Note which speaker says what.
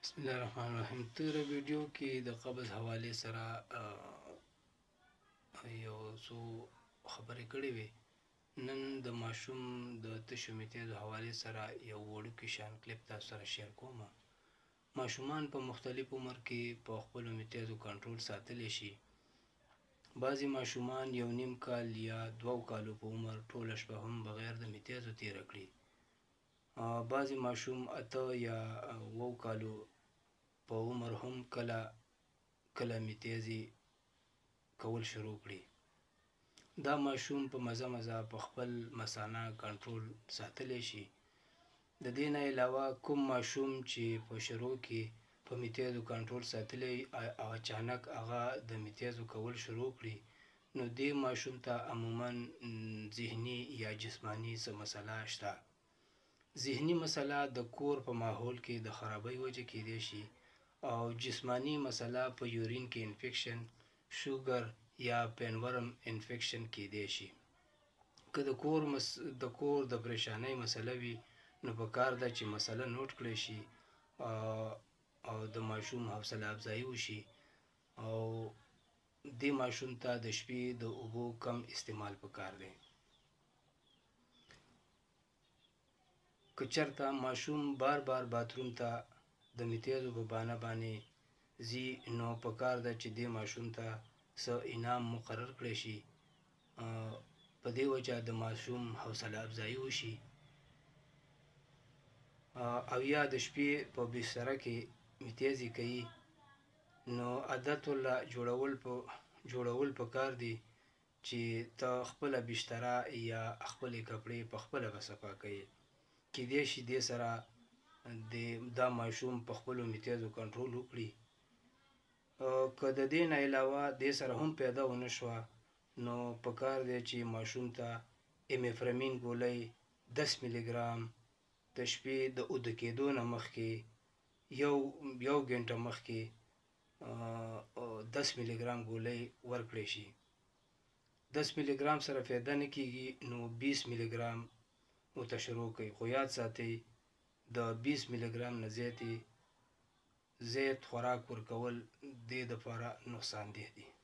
Speaker 1: بسم الله الرحمن الرحیم. تیره ویډیو کې د قبض حوالې سره یو څو خبرې کړې وې. نن د ماشوم د تشو میتیازو حوالې سره یو وړوکی شان کلیپ تاسو سره شیر کوم. ماشومان په مختلف عمر کې په خپلو میتیازو کنټرول ساتلی شي. بعضې ماشومان 1.5 کال یا 2 کالو په عمر ټوله شپه هم بغیر د میتیازو تیره کړي. بعضې ماشوم 8 یا 9 کالو په عمر هم کله میتیازې کول شروع کړي. دا ماشوم په مزه په خپل مثانه کنټرول ساتلی شي. د دې نه علاوه کوم ماشوم چې په شروع کې په میتیازو کنټرول ساتلی او اچانک هغه د میتیازو کول شروع کړي، نو دې ماشوم ته عموما ذهني یا جسماني څه مسله شته. ذهني مسله د کور په ماحول کې د خرابۍ وجه کېدی شي، او جسماني مسله په یورین کې انفیکشن، شوګر یا پینورم انفیکشن کېدی شي. که د کور د پریشانۍ مسله وي، نو پکار ده چې مسله نوٹ کړی شي او د ماشوم حوصله افزایي وشي، او دې ماشوم ته د شپې د اوبو کم استعمال پکار دی. که چېرته ماشوم بار باتروم ته د میتیازو په بهانه باندې ځي، نو پکار ده چې دې ماشوم ته څه انعام مقرر کړی شي، په دې وجه د ماشوم حوصله افزایي وشي. او یا د شپې په بستره کې میتیازې کوي، نو عادت ورله جوړول پکار دي چې ته خپله بستره یا خپلې کپړې په خپله به صفا کوې. کېدی شي دې سره دا ماشوم په خپلو میتیازو کنټرول وکړي. که د دې نه علاوه دې سره هم پیدا ونه شوه، نو پکار دی چې ماشوم ته امیفرامین ګولۍ 10 ملي ګرام د شپې د اوده کېدو نه مخکې یو ګنټه مخکې 10 ملي ګرام ګولۍ ورکړی شي. 10 ملي ګرام سره فایده نه کېږي، نو 20 ملي ګرام ورته شروع کړئ. خو یاد ساتئ د 20 ملي ګرام نه زیات خوراک ورکول دې دپاره نقصان ده دي.